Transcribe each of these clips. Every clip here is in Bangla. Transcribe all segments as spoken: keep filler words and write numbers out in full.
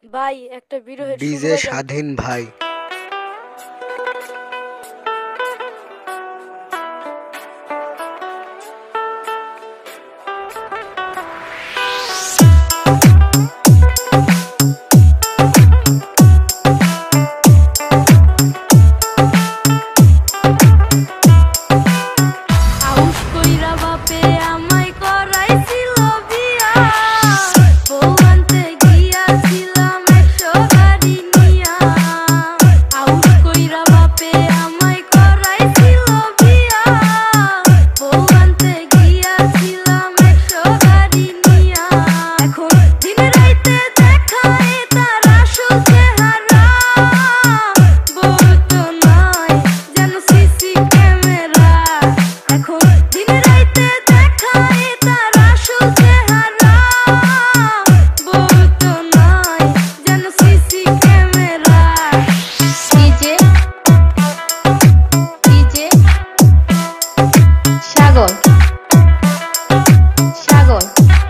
ভাই একটা বিরহের সুর ডিজে বাজান তো। স্বাধীন ভাই। আউশ কইরা বাপে আমায় করাইছিল বিয়া, বউ আনতে গিয়াছিলাম একশো গাড়ি নিয়া। আউশ কইরা বাপে আমায় করাইছিল বিয়া, বউ আনতে গিয়াছিলাম একশো গাড়ি নিয়া। এখন দিনে রাইতে দেখায় তার আসল চেহারা, বউ তো নয় যেন সিসি ক্যামেরা। এখন দিনে রাইতে দেখায় তার আসল চেহারা, বউ তো নয় যেন CC camera. DJ DJ Sagar Sagar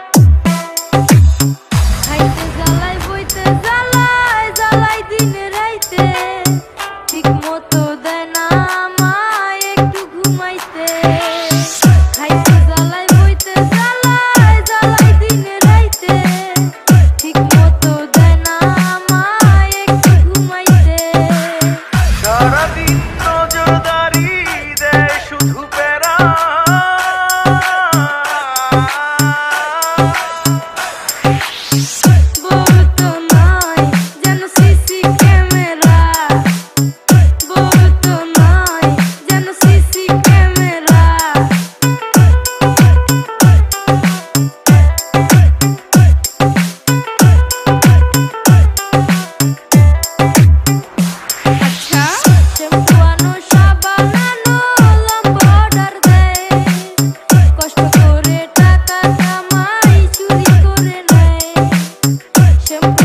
খাইতে জ্বালাই বইতে জ্বালাই জ্বালাই দিনে রাইতে, ঠিক মতো দেয় না আমায় একটু ঘুমাইতে। খাইতে জ্বালাই বইতে জ্বালাই জ্বালাই দিনে রাইতে, ঠিক মতো দেয় না আমায় একটু ঘুমাইতে। সারাদিন নজরদারি দেয় শুধু প্যারা, বউ তো নয় যেন সিসি ক্যামেরা, বউ তো নয় যেন সিসি ক্যামেরা। আচ্ছা শ্যাম্পু আনো সাবান আনো লম্বা অর্ডার দেয়, কষ্ট করে টাকা কামাই চুরি করে নেয়। শ্যাম্পু